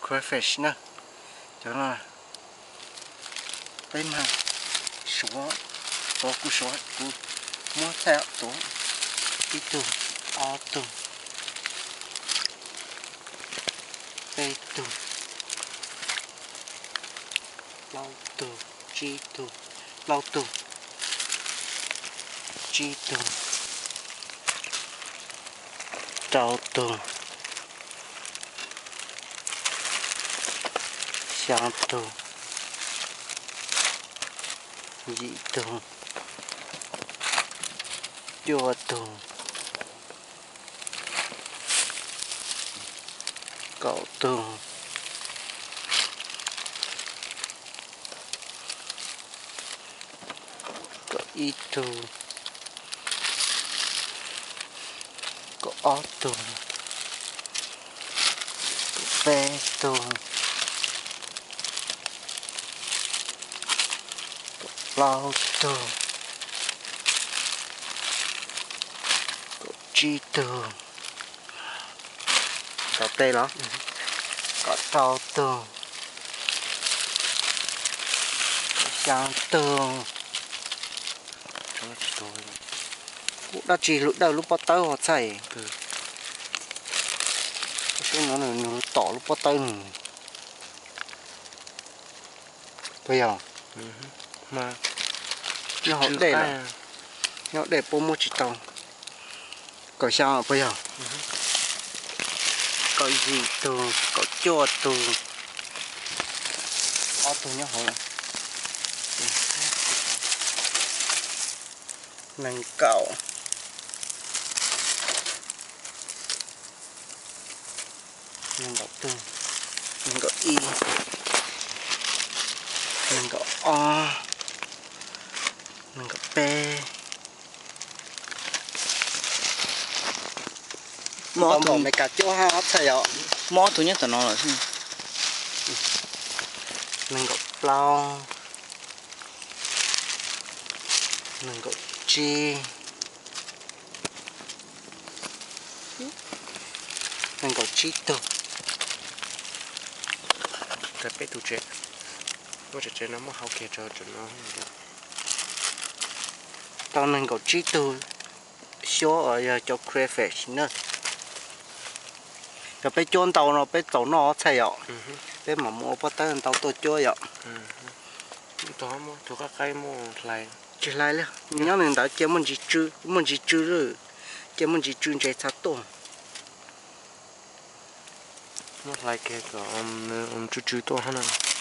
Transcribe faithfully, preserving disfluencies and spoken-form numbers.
crayfish nữa cho nó bên hàng số có cú số cú mua theo tổ ít tu ở tu tây tu lâu tu chi tu lâu tu chi tu trâu tu sáng tu dị tu chua tu cậu tu cậu ít tu cậu ó tu cậu bé tu lao tu cậu chi tu cậu tê đó cậu trâu tu cậu sáng tu cũng đã chỉ lúc đầu lúc bắt tay họ chạy cái nó là nó tỏ lúc bắt tay bây giờ mà nó họ để là nó để bố một chỉ tàu có sao bây giờ có gì từ có chua từ ở từ nhá họ nành cậu nành cậu từ nành cậu y nành cậu o nành cậu p mỏ tao mấy cả chỗ ha hấp thầy ạ mỏ thứ nhất là nó là gì nành cậu plau nành cậu chi nành cậu chi tu cái bé tụi trẻ có trẻ trẻ nó mà học kia cho cho nó tao nành cậu chi tu số ở chỗ crayfish nữa cái bé chôn tàu nó bé tàu nó thầy ạ bé mà mua bắt tay tàu tôi chơi ạ đó mà tụi các cây mua lại chỉ lại了nhớ mình đã chơi mình chỉ chơi mình chỉ chơi rồi chơi mình chỉ chơi chơi sát tổ nó lại cái cái ông ông chú chú to hơn nào